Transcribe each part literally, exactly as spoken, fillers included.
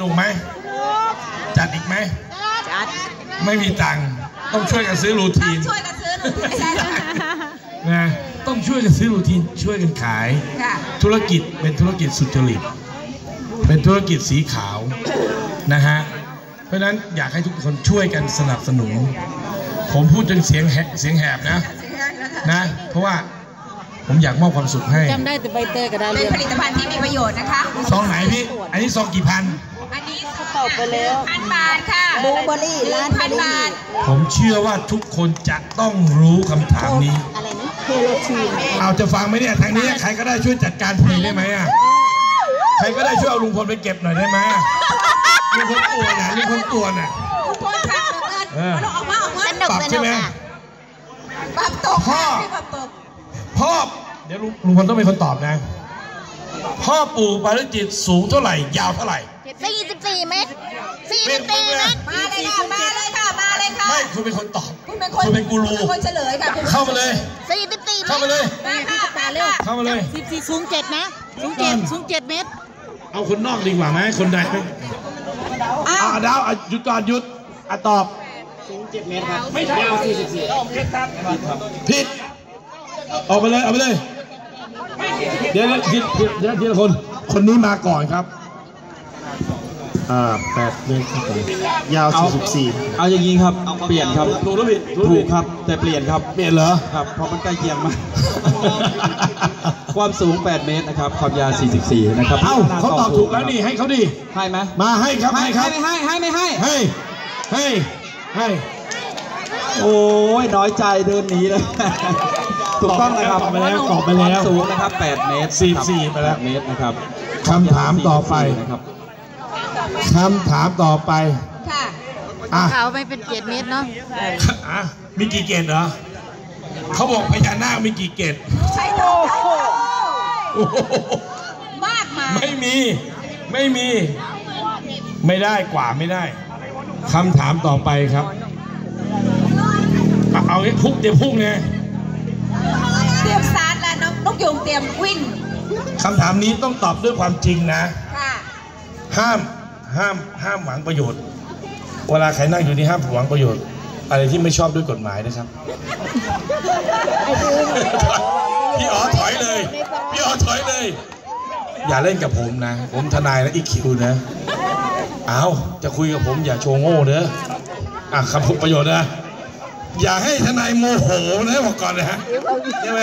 นุกไหมจัดอีกไหมจัดไม่มีตังค์ต้องช่วยกันซื้อรูทีนช่วยกันซื้อรูทีนนะต้องช่วยกันซื้อรูทีนช่วยกันขายธุรกิจเป็นธุรกิจสุจริตเป็นธุรกิจสีขาวนะฮะเพราะฉะนั้นอยากให้ทุกคนช่วยกันสนับสนุนผมพูดจนเสียงแหบเสียงแหบนะนะเพราะว่าผมอยากมอบความสุขให้จำได้แต่ใบเตยกับดาวเรืองเป็นผลิตภัณฑ์ที่มีประโยชน์นะคะซองไหนพี่อันนี้ซองกี่พันอันนี้ตอบไปแล้วพันบาทค่ะบูเบอรี่ล้านพันบาทผมเชื่อว่าทุกคนจะต้องรู้คำถามนี้อะไรนะโคโลทีนเอาจะฟังไหมเนี่ยทางนี้ใครก็ได้ช่วยจัดการเพลงได้ไหมอ่ะใครก็ได้ช่วยเอาลุงพลไปเก็บหน่อยได้ไหมลุงพลตัวน่ะลุงพลตัวน่ะลุงพลค่ะเออออกมาออกมาปรับใช่ไหมปรับตกพ่อพ่อเดี๋ยวลุงพลต้องเป็นคนตอบนะพ่อปู่ปาริจิตสูงเท่าไหร่ยาวเท่าไหร่สี่สิบสี่เมตรสี่สิบสี่เมตรมาเลยค่ะมาเลยค่ะมาเลยค่ะไม่คุณเป็นคนตอบคุณเป็นคนคุณเป็นกูรูคนเฉลยค่ะเข้ามาเลยสี่สิบสี่เข้ามาเลยเข้ามาเลยสิบสี่สูงเจ็ดนะสูงเจ็ดสูงเจ็ดเมตรเอาคนนอกดีกว่าไหมคนใดไหมอ่าดาวหยุดก่อนหยุดอ่ะตอบสูงเจ็ดเมตรครับไม่ใช่ยาวสี่สิบสี่ผิดออกไปเลยเอาไปเลยเดี๋ยวผิดผิดเดี๋ยวทีละคนคนนี้มาก่อนครับอ่าแปดเมตรครับยาวสี่สิบสี่เอาอย่างนี้ครับเปลี่ยนครับถูกหรือผิดถูกครับแต่เปลี่ยนครับเปลี่ยนเหรอครับเพราะมันใกล้เคียงมากความสูงแปดเมตรนะครับความยาวสี่สิบสี่นะครับเอ้าเขาตอบถูกแล้วนี่ให้เขาดิให้ไหมมาให้ครับให้ครับไม่ให้ให้ไม่ให้ให้ให้ให้โอ้ยน้อยใจเดินหนีเลยถูกต้องนะครับตอบไปแล้วตอบไปแล้วสูงนะครับแปดเมตรสี่สิบสี่ไปแล้วเมตรนะครับคำถามต่อไปนะครับคำถามต่อไปค่ะอ่ะเขาไม่เป็นเกตเมตรเนาะอ่ะมีกี่เกตเหรอเขาบอกพญานาคมีกี่เกตใช่โอ้มากมายไม่มีไม่มีไม่ได้กว่าไม่ได้คำถามต่อไปครับเอาไอ้พุ่งเตรียมพุ่งไงเตรียมซาร์แล้วน้องนกยุงเตรียมวิ่งคำถามนี้ต้องตอบด้วยความจริงนะค่ะห้ามห้ามห้ามหวังประโยชน์เวลาใครนั่งอยู่นี่ห้ามหวังประโยชน์อะไรที่ไม่ชอบด้วยกฎหมายนะครับพี่อ๋อถอยเลยพี่อ๋อถอยเลยอย่าเล่นกับผมนะผมทนายและอีคิวนะเอาจะคุยกับผมอย่าโชว์โง่เด้ออ่ะคำพูดประโยชน์นะอย่าให้ทนายโมโหนะบอกก่อนนะฮะใช่ไหม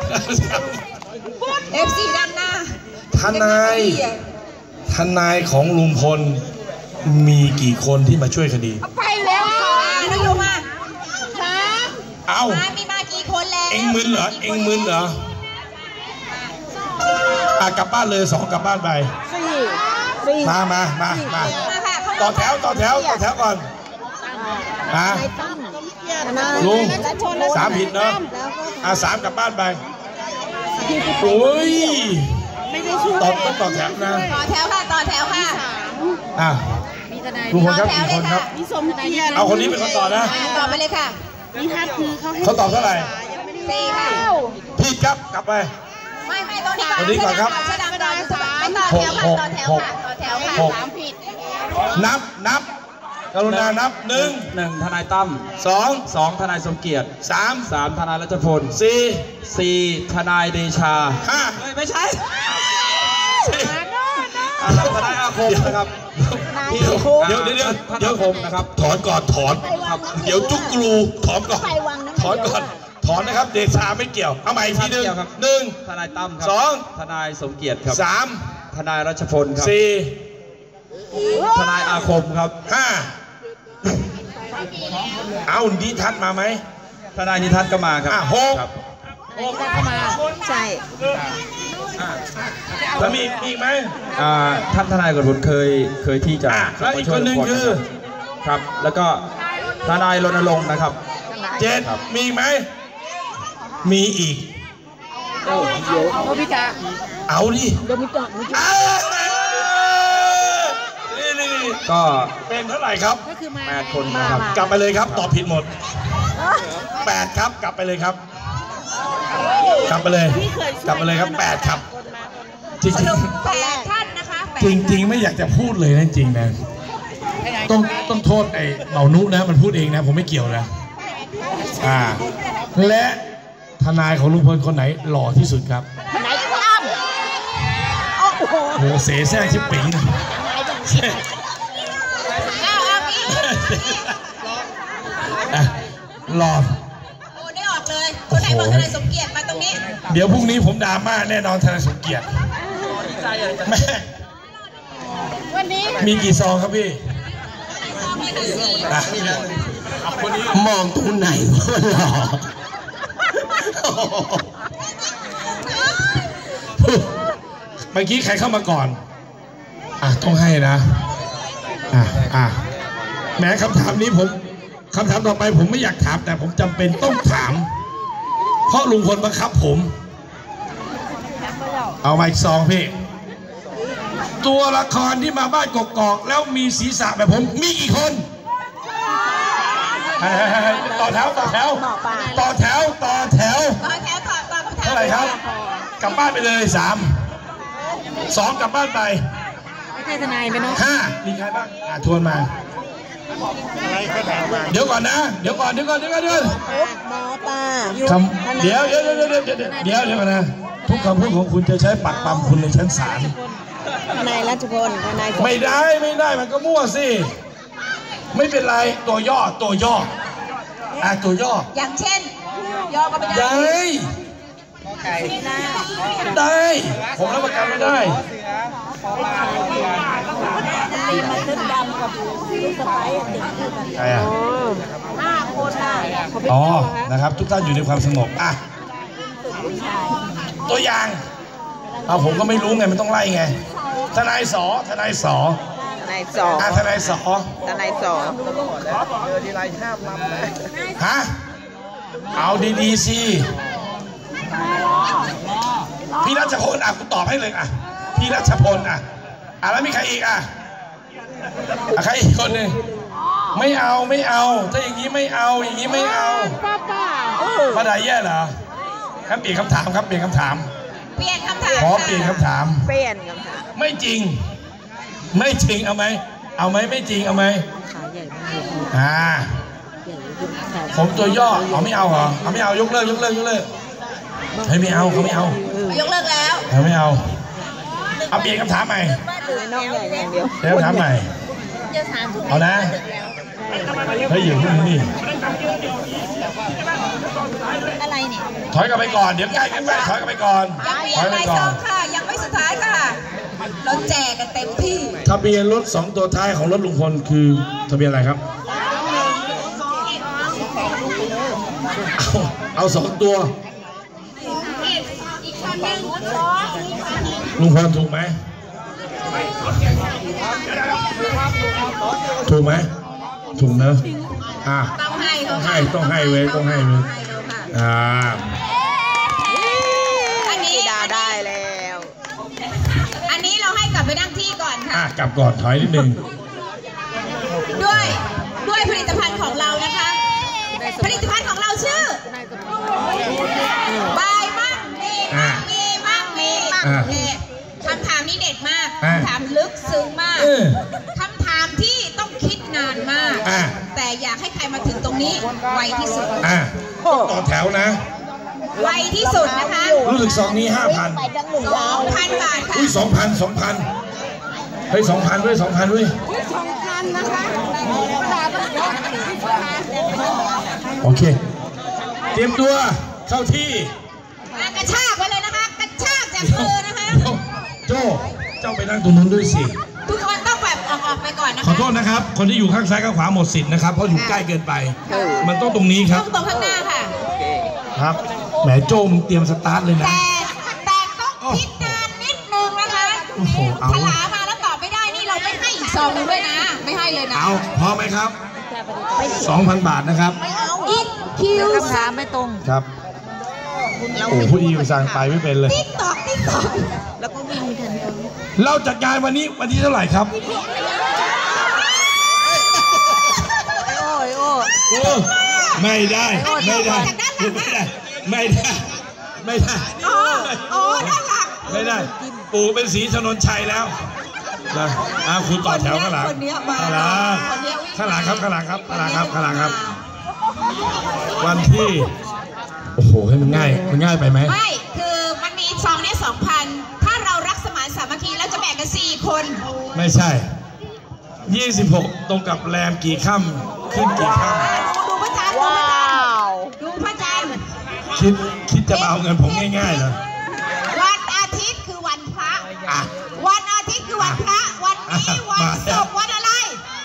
เอฟซีด้านหน้าทนายทนายของลุงพลมีกี่คนที่มาช่วยคดีไปแล้วนกยุงมาเอามีมากี่คนแล้วเอ็งมึนเหรอเอ็งมึนเหรออ่ะกลับบ้านเลยสองกลับบ้านไปมามามามาต่อแถวต่อแถวต่อแถวก่อนนะลุงสามผิดเนาะอ่ะสามกลับบ้านไปโอ้ยต่อต้องต่อแถวนะต่อแถวค่ะต่อแถวค่ะอ่ะลุงพลครับกี่คนครับเอาคนนี้เป็นคนต่อนะต่อไปเลยค่ะเขาตอบเท่าไหร่สี่ค่ะผิดครับกลับไปไม่ไม่ตอนนี้ก่อนนี้ก่อนครับหกหกหกหกนับนับกรุณานับหนึ่งหนึ่งทนายตั้มสองสองทนายสมเกียรติสามสามทนายรัชพลสี่สี่ทนายเดชาห้าไม่ใช่ทนายอาคมนะครับเดี๋ยวเดี๋ยวเดี๋ยวเดี๋ยวผมนะครับถอนก่อนถอนเดี๋ยวจุกกรูถอนก่อนถอนก่อนถอนนะครับเดชาไม่เกี่ยวเอาใหม่อีกทีหนึ่งหนึ่งทนายตั้มครับสองทนายสมเกียรติครับสามทนายรัชพลครับสี่ทนายอาคมครับห้าเอานิทัศน์มาไหมทนายนิทัศน์ก็มาครับหกหกก็มาใช่แล้วมีอีกไหมท่านทนายกฤษเคยเคยที่จะแล้วอีกคนหนึ่งคือครับแล้วก็ทนายรณรงค์นะครับเจ็ดมีไหมมีอีกโอ้เดี๋ยวโนบิตะเอาดิโนบิตะก็เป็นเท่าไหร่ครับแปดคนนะครับกลับไปเลยครับตอบผิดหมดแปดครับกลับไปเลยครับกลับไปเลยกลับไปเลยครับแปดครับจริงๆแปดท่านนะคะจริงๆไม่อยากจะพูดเลยนะจริงนะต้องต้องโทษไอ้เบานุนะมันพูดเองนะผมไม่เกี่ยวนะอ่าและทนายของลุงพลคนไหนหล่อที่สุดครับไหนตั้มโอ้โหโหเสแสร้งชิบปิงหล่อโอ้ได้ออกเลยคนไหนบอกทนายสมเกียรติมาตรงนี้เดี๋ยวพรุ่งนี้ผมดราม่าแน่นอนทนายสมเกียรติแม่วันนี้มีกี่ซองครับพี่มองตรงไหนวะหล่อเมื่อกี้ใครเข้ามาก่อนอ่ะต้องให้นะอ่ะอ่ะแม้คำถามนี้ผมคำถามต่อไปผมไม่อยากถามแต่ผมจำเป็นต้องถามเพราะลุงพลบังคับผมเอาไมค์ซองพี่ตัวละครที่มาบ้านกกอกแล้วมีศีรษะแบบผมมีกี่คนต่อแถวต่อแถวต่อแถวต่อแถวต่อแถวต่อต่อแถวเท่าไหร่ครับกลับบ้านไปเลยสามสองกลับบ้านไปไม่ใช่ทนายไปเนาะห้ามีใครบ้างอ่ะทวนมาเดี๋ยวก่อนนะเดี๋ยวก่อนเดี๋ยวก่อนเดี๋ยวก่อนเดี๋ยวหมอปลาคำเดี๋ยวเดี๋ยวเดี๋ยวเดี๋ยวเดี๋ยวเดี๋ยวเดี๋ยวนะทุกคำพูดของคุณจะใช้ปักปั๊มคุณในชั้นศาลทนายรัชพลทนายไม่ได้ไม่ได้มันก็มั่วสิไม่เป็นไรตัวย่อตัวย่ออ่ะตัวย่ออย่างเช่นย่อก็ไม่ได้ได้ผมรับประกันไม่ได้ใครอ่ะอ๋อนะครับทุกท่านอยู่ในความสงบอ่ะตัวอย่างเอาผมก็ไม่รู้ไงมันต้องไล่ไงทนายสอทนายสอทนายสออ่ะทนายสอทนายสอฮะเอาดีๆสิพี่รัชพลอ่ะกูตอบให้เลยอ่ะพี่รัชพลอ่ะอ่ะแล้วมีใครอีกอ่ะอ่ะใครอีกคนหนึ่งไม่เอาไม่เอาถ้าอย่างนี้ไม่เอาอย่างนี้ไม่เอาป้าป้าป้าได้แย่เหรอครับเปลี่ยนคำถามครับเปลี่ยนคำถามเปลี่ยนคำถามขอเปลี่ยนคำถามเปลี่ยนคำถามไม่จริงไม่จริงเอาไหมเอาไหมไม่จริงเอาไหมอ่าผมตัวย่อเขาไม่เอาเหรอเขาไม่เอายกเลิกยกเลิกยกเลิกเฮ้ยไม่เอาเขาไม่เอายกเลิกแล้วเขาไม่เอาเอาเปลี่ยนคำถามใหม่เดี๋ยวถามใหม่เอานะเฮ้ยอยู่ที่นี่อะไรเนี่ยถอยกลับไปก่อนเดี๋ยวใกล้กันไปถอยกลับไปก่อนถอยไปก่อนค่ะยังไม่สุดท้ายค่ะเราแจกกันเต็มที่ทะเบียนรถสองตัวท้ายของรถลุงพลคือทะเบียนอะไรครับเอาเอาสองตัวลุงพลถูกไหมถูกไหมถูกเนอะอ่ะต้องให้ต้องให้ต้องให้เว้ยต้องให้เว้ยอ่าอันนี้ได้แล้วอันนี้เราให้กลับไปนั่งที่ก่อนค่ะอ่ะกลับก่อนถอยนิดนึงด้วยด้วยผลิตภัณฑ์ของเรานะคะผลิตภัณฑ์ของเราชื่อบายมั่งมีมั่งมีมั่งมีมั่งเนี่ยคำถามนี้เด็ดมากคำถามลึกซึ้งมากคำถามที่ต้องคิดนานมากแต่อยากให้ใครมาถึงตรงนี้ไวที่สุดต่อแถวนะไวที่สุดนะคะรู้สึกสองนี้ห้าพันสองพันบาทค่ะอุ้ยสองพันสองพันเฮ้ยสองพันด้วยสองพันด้วยสองพันนะคะโอเคเตรียมตัวเข้าที่กระชากไว้เลยนะคะกระชากจากมือนะคะโจ้เจ้าไปนั่งตรงนู้นด้วยสิทุกคนต้องแบบออกออกไปก่อนนะคะขอโทษนะครับคนที่อยู่ข้างซ้ายข้างขวาหมดสิทธิ์นะครับเพราะอยู่ใกล้เกินไปมันต้องตรงนี้ครับต้องตรงข้างหน้าค่ะครับแหมโจ้มึงเตรียมสตาร์ทเลยนะแต่แต่ต้องคิดนานนิดนึงนะคะถลามาแล้วตอบไม่ได้นี่เราไม่ให้อีกซองนึงด้วยนะไม่ให้เลยนะเอาพอไหมครับสองพันบาทนะครับอีกคิวคำถามไม่ตรงครับโอ้ผู้ดีอยู่สั่งไปไม่เป็นเลยติ๊กตอกติ๊กตอกแล้วก็วิ่งทันทีเราจัดการวันนี้วันที่เท่าไหร่ครับโอ้ยโอ้ไม่ได้ไม่ได้ไม่ได้ไม่ได้ไม่ได้อ๋ออ๋อด้านหลังไม่ได้ปู่เป็นศรีถนนชัยแล้วนะอ่าคุณต่อแถวข้างหลังคนนี้มาข้างหลังคนนี้วิ่งข้างหลังครับข้างหลังครับข้างหลังครับข้างหลังครับ วันที่โอ้โหให้มันง่ายมันง่ายไปไหมไม่คือมันมีซองนี้สองพันถ้าเรารักสมานสามัคคีแล้วจะแบ่งกันสี่คนไม่ใช่ยี่สิบหกตรงกับแรมกี่ค่ำขึ้นกี่ค่ำดูพระจันทร์ดูพระจันทร์ดูพระจันทร์คิดคิดจะมาเอาเงินผมง่ายๆเหรอวันอาทิตย์คือวันพระอ่ะวันอาทิตย์คือวันพระวันนี้วันศุกร์วันอะไร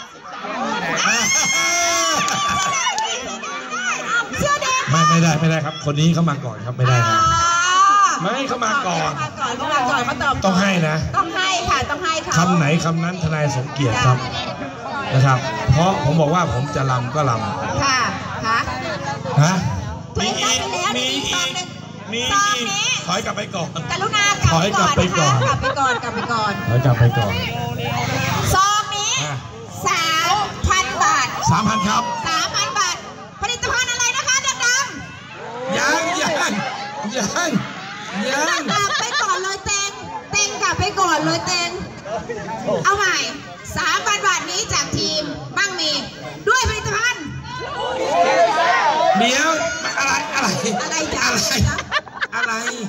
เสื้อแดงไม่ไม่ได้ไม่ได้ครับ คนนี้เขามาก่อนครับไม่ได้ครับไม่เขามาก่อนมาก่อนเขามาก่อนเขาตอบต้องให้นะต้องให้ค่ะต้องให้เขาคำไหนคำนั้นทนายสมเกียรติครับนะครับ เพราะผมบอกว่าผมจะลำก็ลค่ะค่ะำฮะเพื่มีอนอีได้กไปแล้วมีมีอีซองกหนึ่งมีซองอีกนี้ถอยกลับไปก่อนกรุณากลับถอยกลับไปก่อนกลับไปก่อนกลับไปก่อนถอยกลับไปก่อนซองนี้อ่ะสามพันบาทสามพันครับสามพันบาทผลิตภัณฑ์อะไรนะคะดังยังยังยังยังๆกลับไปก่อนเลยเต็งเต็งกลับไปก่อนเลยเต็งเอาใหม่สามพันบาทนี้จากทีมบ้างมีด้วยผลิตภัณฑ์เดี๋ยวอะไรอะไรอะไรจ๊ะอะไรอะไร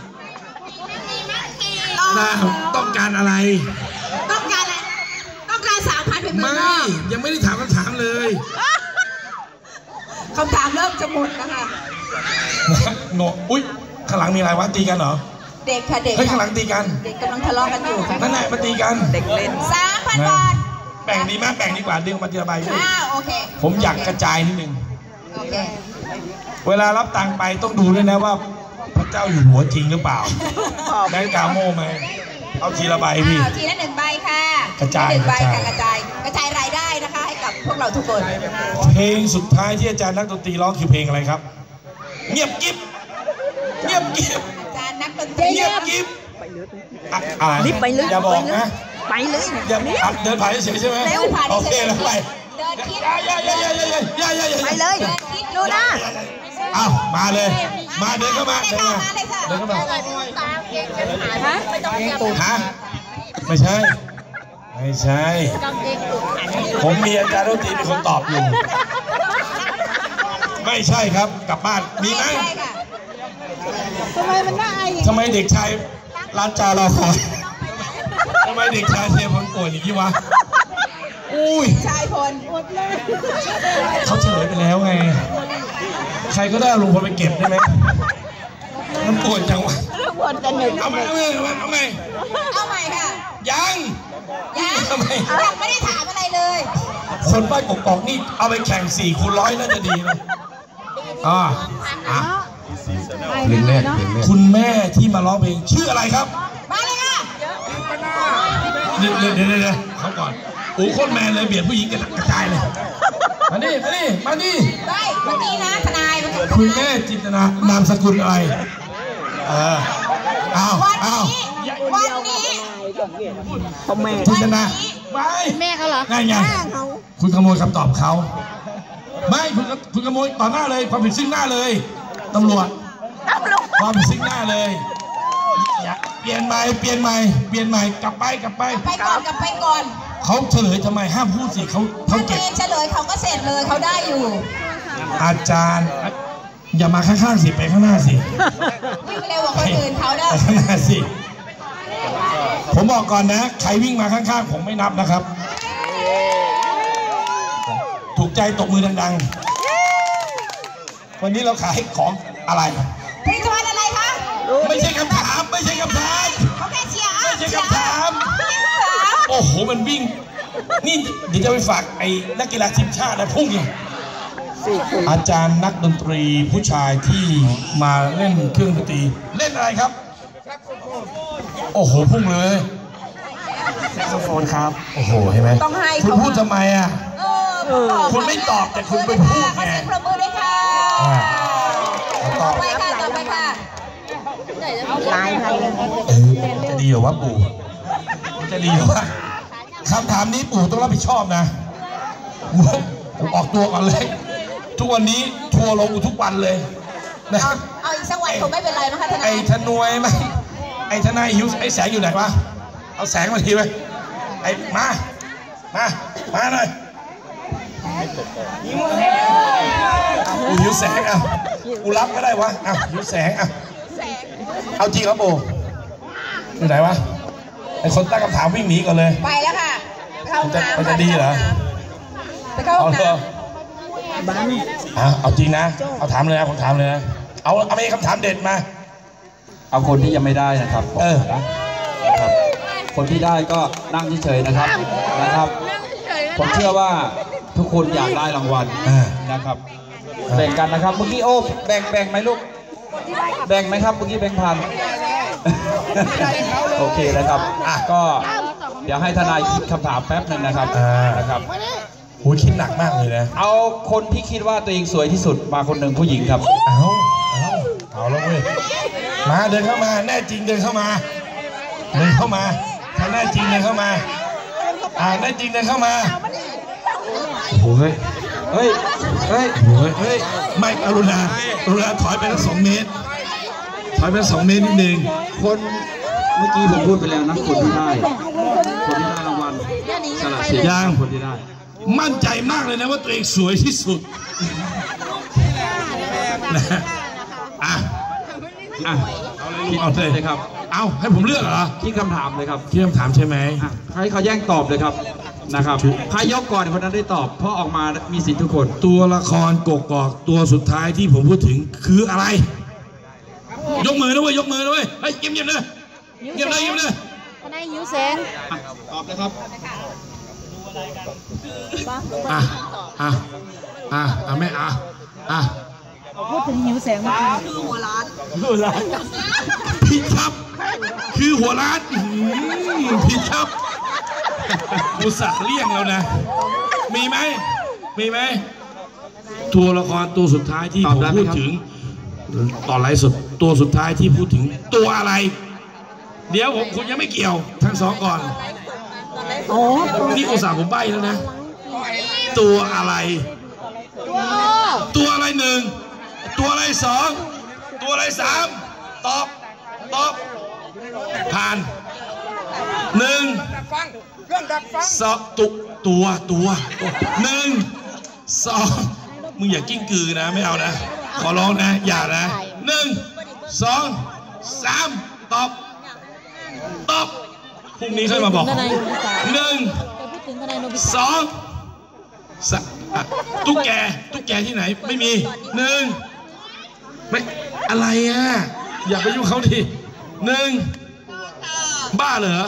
ต้องนะต้องการอะไรต้องการอะไรต้องการสามพันเป็นเมืองไม่นอกยังไม่ได้ถามคำถามเลยคำถามเริ่มจะหมดแล้วค่ะโนอุ้ยข้างหลังมีอะไรวะตีกันเหรอเด็กค่ะเด็กเฮ้ยข้างหลังตีกันเด็กกำลังทะเลาะกันอยู่ค่ะนั่นแหละมาตีกันเด็กเล่นสามพันบาทแบ่งดีมากแบ่งดีกว่าดึงมาทีละใบอ้าวโอเคผมอยากกระจายนิดนึงโอเคเวลารับตังค์ไปต้องดูด้วยนะว่า พระเจ้าอยู่หัวจริงหรือเปล่าแบงก์กาโม่ไหมเอาทีละใบพี่อ้าวทีละหนึ่งใบค่ะกระจายหนึ่งใบกระจายค่ะกระจายกระจายรายได้นะคะให้กับพวกเราทุกคนเพลงสุดท้ายที่อาจารย์นักดนตรีร้องคือเพลงอะไรครับ เงียบกิ๊บเงียบกิ๊บอาจารย์นักดนตรีเงียบกิ๊บอะอะไรอย่าบอกนะไปเลยอย่าอ่ะเดินผ่านเฉยๆใช่ไหมเร็วผ่านโอเคแล้วไปเดินคิดอย่าอย่าอย่าอย่าอย่าอย่าอย่าอย่าไปเลยเดินคิดดูนะเอ้ามาเลย มาเดินเข้ามาเลเดิยนค่ะมามาเลยค่ะเดินเข้ามาฮะไม่ต้องเก็บฮะไม่ใช่ ไม่ใช่ ผมมีอาจารย์ดนตรีเป็นคนตอบอยู่ ไม่ใช่ครับกลับบ้านมีไหมใช่ค่ะทำไมมันน่าอายอย่างทำไมเด็กชายร้านจาเราคอยทำไมเด็กชายเทพลป่วยอย่างนี้วะอุ้ยชายพลเขาเฉลยไปแล้วไง ใครก็ได้เอาลุงพลไปเก็บได้ไหมมันปวดจังวะวนกันหนึ่งเอาไหมเอาไหมเอาไหมเอาใหม่ค่ะยังยังทำไมยังไม่ได้ถามอะไรเลยคนบ้านกกอกนี่เอาไปแข่งสี่คูณร้อยน่าจะดีนะอ่าอ่ะเพลงแรกเพลงแรกคุณแม่ที่มาร้องเพลงชื่ออะไรครับมาเลยค่ะเดี๋ยวเดี๋ยวเดี๋ยวเดี๋ยวเขาก่อนโอ้โคตรแมนเลยเบียดผู้หญิงกระจายเลยมาดิมาดิมาดิได้เมื่อกี้นะทนายเมื่อกี้คุณแม่จินตนานามสกุลอะไรเอออ้าววันอ้าวนี้วันนี้พ่อแม่จินตนาไม่แม่เขาเหรอไงไงคุณขโมยคำตอบเขาไม่คุณคุณขโมยต่อหน้าเลยความผิดซึ่งหน้าเลยตำรวจความผิดซึ่งหน้าเลยอย่าเปลี่ยนใหม่เปลี่ยนใหม่เปลี่ยนใหม่กลับไปกลับไปไปก่อนกลับไปก่อนเขาเฉลยทำไมห้ามพูดสิเขาเขาถ้าตัวเก็บเองเฉลยเขาก็เสร็จเลยเขาได้อยู่อาจารย์ อย่ามาข้างๆสิไปข้างหน้าสิวิ่งเร็วกว่าคนอื่นเขาได้ไปข้างหน้าสิผมบอกก่อนนะ ใครวิ่งมาข้างๆผมไม่นับนะครับ ถูกใจตบมือดังๆ วันนี้เราขายของอะไรผลิตภัณฑ์อะไรคะไม่ใช่คำถาม ไม่ใช่คำถามเขาแค่เชียร์ไม่ใช่คำถามไม่ใช่คำถามโอ้โหมันวิ่ง นี่เดี๋ยวจะไปฝากไอ้นักกีฬาทีมชาตินะพุ่งเลยอาจารย์นักดนตรีผู้ชายที่มาเล่นเครื่องดนตรีเล่นอะไรครับ โอ้โหพุ่งเลยแซกโซโฟนครับ โอ้โหเห็นไหมต้องให้คุณเขาพูดทำไมอ่ะเออตอบคุณไม่ตอบแต่คุณไปพูดไงขอเสียงปรบมือด้วยค่ะอ่าตต่ออบ ไปค่ะต่อไปค่ะลายไทยเลยเออจะดีเหรอวะปู่จะดีเหรอวะคำถามนี้ปู่ต้องรับผิดชอบนะผมออกตัวก่อนเลย ทุกวันนี้ทัวร์ลงอยู่ทุกวันเลยนะเอาเอาอีกสักวันคงไม่เป็นไรนะคะทนาไอ้ยธนวยไหมไอ้ทนายหิวไอ้แสงอยู่ไหนวะเอาแสงมาทีไหมไอ้มามามาเลยกูหิวแสงอ่ะกูรับก็ได้วะอ่ะหิวแสงอ่ะเอาจริงครับโบอยู่ไหนวะไอ้คนตั้งคำถามวิ่งหนีก่อนเลยไปแล้วค่ะเข้าห้องน้ำมันจะดีเหรอไปเข้าห้องน้ำอ่ะเอาจริงนะเอาถามเลยนะผมถามเลยนะเอาเอาไม่คำถามเด็ดมาเอาคนที่ยังไม่ได้นะครับเออนะครับคนที่ได้ก็นั่งเฉยๆนะครับนะครับผมเชื่อว่าทุกคนอยากได้รางวัลนะครับแบ่งกันนะครับเมื่อกี้โอ้แบ่งแบ่งไหมลูกแบ่งไหมครับเมื่อกี้แบ่งพันโอเคนะครับอ่ะก็เดี๋ยวให้ทนายคิดคำถามแป๊บหนึ่งนะครับนะครับโหคิดหนักมากเลยนะเอาคนที่คิดว่าตัวเองสวยที่สุดมาคนหนึ่งผู้หญิงครับเอาเอาเอาแล้วเว้ยมาเดินเข้ามาแน่จริงเดินเข้ามาเดินเข้ามาถ้าแน่จริงเดินเข้ามาอ่าแน่จริงเดินเข้ามาโอ้โหเฮ้ยเฮ้ยเฮ้ยเฮ้ยไม่กรุณากรุณาถอยไปสักสองเมตรถอยไปสองเมตรนิดนึงคนเมื่อกี้ผมพูดไปแล้วนะคนที่ได้คนที่ได้รางวัลสละสิทธิ์ย่างคนที่ได้มั่นใจมากเลยนะว่าตัวเองสวยที่สุดนะอ่ะอ่ะเอาเลยเอาเลยครับเอาให้ผมเลือกเหรอคิดคำถามเลยครับคิดคำถามใช่ไหมให้เขาแย่งตอบเลยครับนะครับใครยกก่อนคนนั้นได้ตอบเพราะออกมามีสิทธิ์ทุกคนตัวละครกกอกตัวสุดท้ายที่ผมพูดถึงคืออะไรยกมือนะเว้ยยกมือนะเว้ยเฮ้ยเงียบเงียบเลยเงียบเลยเงียบเลยคนไหนหิวแสงตอบเลยครับอ่ะอ่ะอ่ะอ่ะแม่อ่ะอ่ะพูดถึงหิวแสงเมื่อกี้คือหัวร้านหัวร้านผิดครับคือหัวร้านผิดครับอุตส่าห์เลี่ยงแล้วนะมีไหมมีไหมตัวละครตัวสุดท้ายที่ผมพูดถึงตอนไลฟ์สดตัวสุดท้ายที่พูดถึงตัวอะไรเดี๋ยวผมคุณยังไม่เกี่ยวทั้งสองก่อนนี่อุตส่าห์ผมใบ้แล้วนะตัวอะไรตัวอะไรหนึ่งตัวอะไรสองตัวอะไรสามตอบตอบผ่านหนึ่งสองตุตัวตัวหนึ่งสองมึงอย่ากิ้งกือนะไม่เอานะขอร้องนะอย่านะหนึ่งสองสามตอบตอบพรุ่งนี้ค่อยมาบอกหนึ่งสองตุ๊กแกตุ๊กแกที่ไหนไม่มีหนึ่งไม่อะไรอ่ะอย่าไปยุ่งเขาดิหนึ่งบ้าเหรอ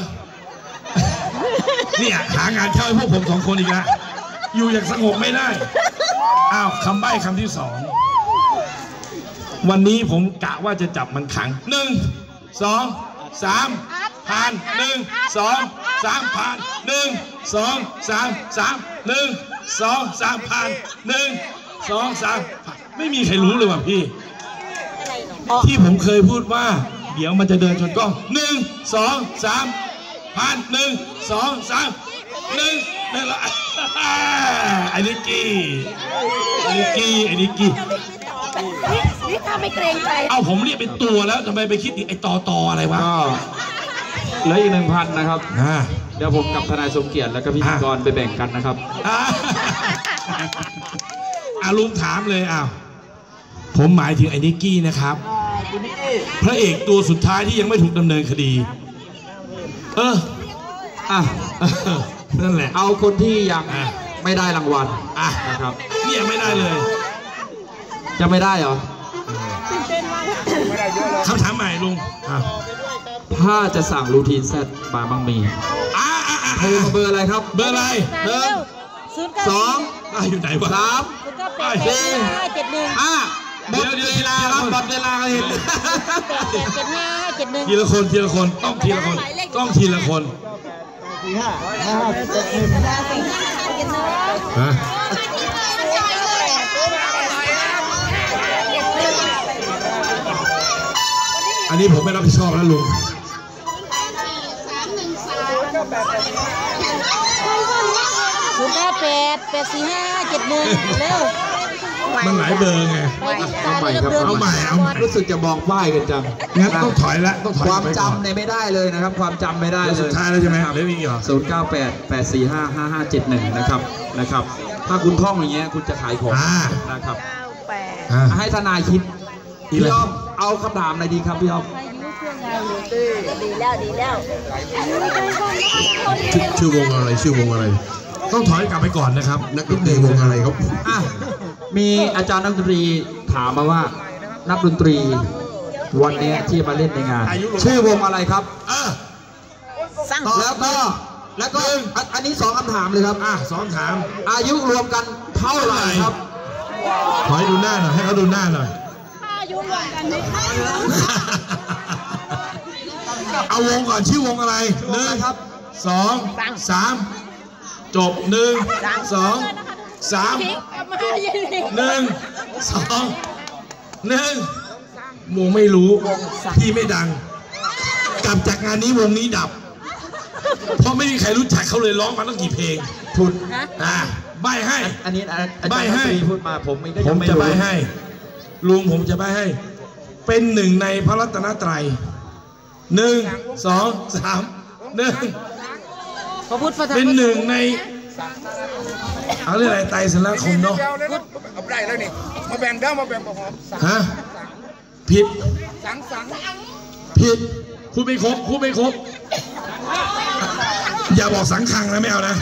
เนี่ยหางานเช่าให้พวกผมสองคนอีกแล้วอยู่อย่างสงบไม่ได้อ้าวคำใบ้คำที่สองวันนี้ผมกะว่าจะจับมันขังหนึ่งสองสามผ่านหนึ่งสองสามผ่านหนึ่งสองสามสามหนึ่งสองสามผ่านหนึ่งสองสามไม่มีใครรู้เลยว่ะพี่ที่ผมเคยพูดว่าเดี๋ยวมันจะเดินชนกล้องหนึ่งสองสามผ่านหนึ่งสองสามหนึ่งนั่นแหละไอ้นิกกี้ไอ้นิกกี้ไอ้นิกกี้นี่ถ้าไม่เกรงใจเอาผมเรียกเป็นตัวแล้วทำไมไปคิดไอ้ต่อต่ออะไรวะก็เหลืออีกหนึ่งพันนะครับเดี๋ยวผมกับทนายสมเกียรติแล้วก็พิธีกรไปแบ่งกันนะครับอาลุงถามเลยอ้าวผมหมายถึงไอ้นิกกี้นะครับพระเอกตัวสุดท้ายที่ยังไม่ถูกดำเนินคดีเอออ่ะนั่นแหละเอาคนที่ยังไม่ได้รางวัลอ่ะนะครับเนี่ยไม่ได้เลยจะไม่ได้เหรอคำถามใหม่ลุงถ้าจะสั่งรูทีนเซตบาร์บังมีโทรมาเบอร์อะไรครับเบอร์อะไรหนึ่งสองอยู่ไหนวะสามสี่ห้าหมดเวลาครับหมดเวลาเห็นทีละคนทีละคนต้องทีละคนต้องทีละคนฮะอันนี้ผมไม่รับผิดชอบแล้วลุงศูนย์แปดแปดแปดสี่ห้าเจ็ดหนึ่งเร็วมันหลายเบอร์ไงเอาใหม่ครับเอาใหม่เอาใหม่รู้สึกจะมองป้ายกันจังงั้นต้องถอยละต้องถอยความไปก่อนจำเนี่ยไม่ได้เลยนะครับ ความจำไม่ได้เลยสุดท้ายแล้วใช่ไหมเหลืออีกเหรอศูนย์เก้าแปด แปดสี่ห้า ห้าห้าเจ็ดหนึ่งนะครับนะครับ ถ้าคุณท่องอย่างเงี้ยคุณจะขายของอ่านะครับอ่ะให้ทนายคิดอีกพี่แล้วอ้อมเอาคำถามอะไรดีครับพี่อ้อมดีแล้วดีแล้วชื่อชื่อวงอะไรชื่อวงอะไร ต้องถอยกลับไปก่อนนะครับ นักดนตรีวงอะไรครับอ่ะมีอาจารย์นักดนตรีถามมาว่านักดนตรีวันเนี้ยที่มาเล่นในงาน ชื่อวงอะไรครับเออแล้วก็แล้วก็อันอันนี้สองคำถามเลยครับอ่ะสองถามอายุรวมกันเท่าไหร่ครับถอยดูหน้าหน่อยให้เขาดูหน้าหน่อยอายุรวมกันไม่เอาวงก่อนชื่อวงอะไรหนึ่งครับสองสามจบหนึ่งสองสามหนึ่งสองหนึ่งวงไม่รู้พี่ไม่ดัง กลับจากงานนี้วงนี้ดับ เพราะไม่มีใครรู้จักเขาเลยร้องมาตั้งกี่เพลงทุนอ่าใบให้อันนี้อาจารย์ใบ้นักให้ดนตรีพูดมาผมก็ผยังมไม่จะรู้ใบให้ลุงผมจะใบให้ เป็นหนึ่งในพระรัตนตรัยหนึ่งสองสามหนึ่งพระพุทธพระธรรมเป็นหนึ่งในเอาเรื่องอะไรไตรสารคมเนาะเอาได้แล้วนี่มาแบ่งเด้อมาแบ่งมาหอมฮะผิดสังสังผิดพูดไม่ครบพูดไม่ครบ อย่าบอกสังคังนะไม่เอานะ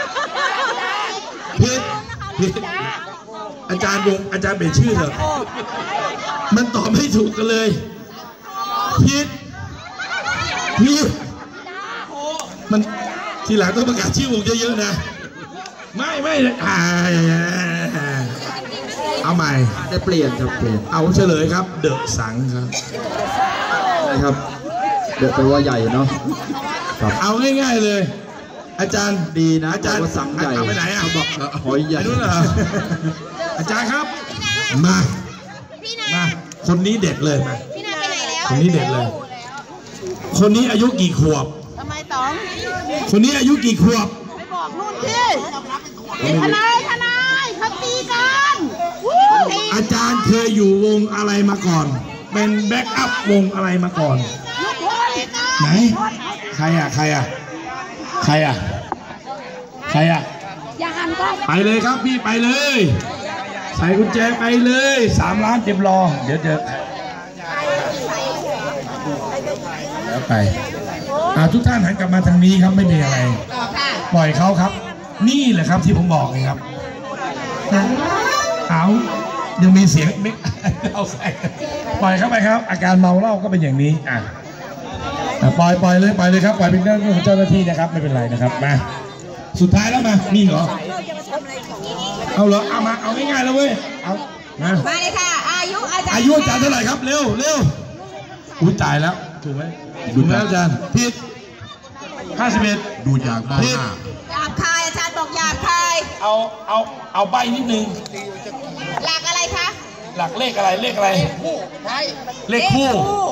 ผิดผิดอาจารย์วงอาจารย์เปลี่ยนชื่อเถอะมันตอบไม่ถูกกันเลยผิดผิดมันทีหลังต้องประกาศชื่อวงเยอะๆนะไม่ไม่อ่าเอาใหม่ได้เปลี่ยนครับเปลี่ยนเอาเฉลยครับ เดอะสังครับนะครับ เดี๋ยวไปว่าใหญ่เนาะครับเอาง่ายๆเลย อาจารย์ดีนะอาจารย์บอกว่าสังใหญ่เอาไปไหนอ่ะเขาบอกหอยใหญ่ไปนู้นเหรออาจารย์ครับมามาคนนี้เด็ดเลยมาพี่นาไปไหนแล้วคนนี้เด็ดเลย คนนี้อายุกี่ขวบทำไมต๋องคนนี้อายุกี่ขวบไม่บอกนู่นที่ทนายทนายเขาตีกันวู้อาจารย์เคยอยู่วงอะไรมาก่อน เป็นแบ็กอัพวงอะไรมาก่อนลูกคนตีกันไหน ใครอ่ะ ใครอ่ะ ใครอ่ะ ใครอ่ะอย่าหันก็ไปเลยครับพี่ไปเลย ใส่กุญแจไปเลยสามล้านเตรียมรอ เดี๋ยวเจอแล้วไปอ่าทุกท่านหันกลับมาทางนี้ครับไม่มีอะไรต่อค่ะปล่อยเขาครับ นี่แหละครับที่ผมบอกไงครับเอายังมีเสียงไม่เอาใส่ปล่อยเข้าไปครับ อาการเมาเหล้าก็เป็นอย่างนี้อ่ะอ่ะปล่อยปล่อยเลยปล่อยเลยครับปล่อยเป็นเรื่องของเจ้าหน้าที่นะครับไม่เป็นไรนะครับมาสุดท้ายแล้วมานี่เหรอเอาเหรอเอามาเอาง่ายๆแล้วเว้ยเอามามาเลยค่ะ อายุอาจารย์อายุอาจารย์เท่าไหร่ครับเร็วเร็วอุ้ยตายแล้วถูกไหมถูกไหมอาจารย์ผิดห้าสิบเอ็ดดูจากใบหน้าหยาบคายอาจารย์บอกหยาบคายเอาเอาเอาใบนิดนึงหลักอะไรคะหลักเลขอะไรเลขอะไรเลขคู่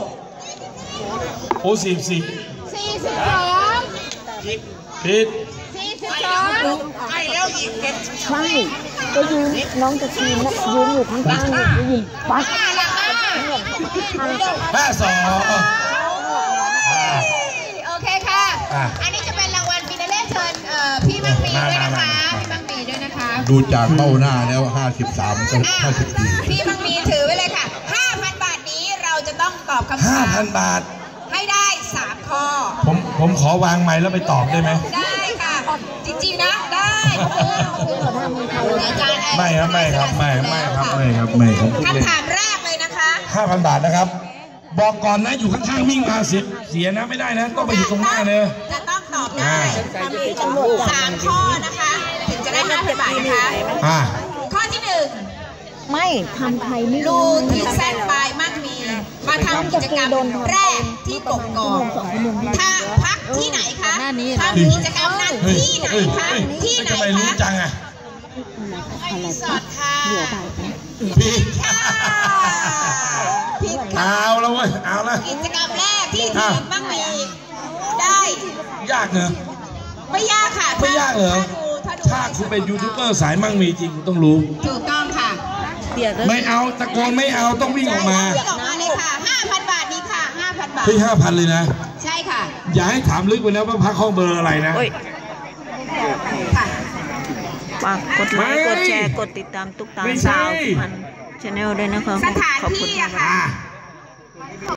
โอ้สี่สี่สี่สิบสองผิดสี่สิบสองใกล้แล้วอีกเจ็ดใช่ก็ยืนน้องจะทีมนะยืนอยู่ข้างๆอยู่ได้ยินปั๊บหลักห้าห้าสองโอเคค่ะอ่ะอันนี้จะเป็นรางวัลฟินาเล่เชิญเอ่อพี่มังมีด้วยนะคะมาพี่มังมีด้วยนะคะดูจากเบ้าหน้าแล้วห้าสิบสามก็อ่ะห้าสิบสี่พี่มังมีถือไว้เลยค่ะ ห้าพัน บาทนี้เราจะต้องตอบคำห้าถามพันบาทให้ได้สามข้อผมผมขอวางไม้แล้วไปตอบได้ไหมได้ค่ะ จริงๆนะ ได้อาจารย์แอนไม่ครับไม่ครับไม่ไม่ครับไม่ครับไม่ครับคำถามแรกเลยนะคะห้าพันบาทนะครับ บอกก่อนนะอยู่ข้างๆวิ่งมาเสียเสียนะไม่ได้นะ ต้องไปอยู่ตรงหน้าเลยจะต้องตอบได้อ่าสามข้อนะคะ ถึงจะได้ห้าพันบาทนะคะอ่าข้อที่หนึ่งไม่ทำไทยไม่ลูรู้ที่แซดปลายมั่งมี มาทำกิจกรรมแรกที่กกอกถ้าพักที่ไหนคะทำกิจกรรมนั้นที่ไหนคะที่ไหนทำไมรู้คะจังอ่ะรีสอร์ทค่ะพี่ผิดค่ะเอาแล้วเว้ยเอาละกิจกรรมแรกที่ทีมมั่งมีได้ยากเนอะไม่ยากค่ะไม่ยากเหรอถ้าดูถ้าคุณเป็นยูทูบเบอร์สายมั่งมีจริงคุณต้องรู้ถูกต้องค่ะเปียกเลยไม่เอาตะโกนไม่เอาต้องวิ่งออกมาวิ่งออกมาเลยค่ะห้าพันบาทนี้ค่ะห้าพันบาทที่ห้าพันเลยนะใช่ค่ะอย่าให้ถามลึกไปแล้วว่าพักห้องเบอร์อะไรนะค่ะฝากกดไลค์กดแชร์กดติดตามตุ๊กตาสาวพันชาแนลด้วยนะคะสถานขอบคุที่ณอะมากค่ะ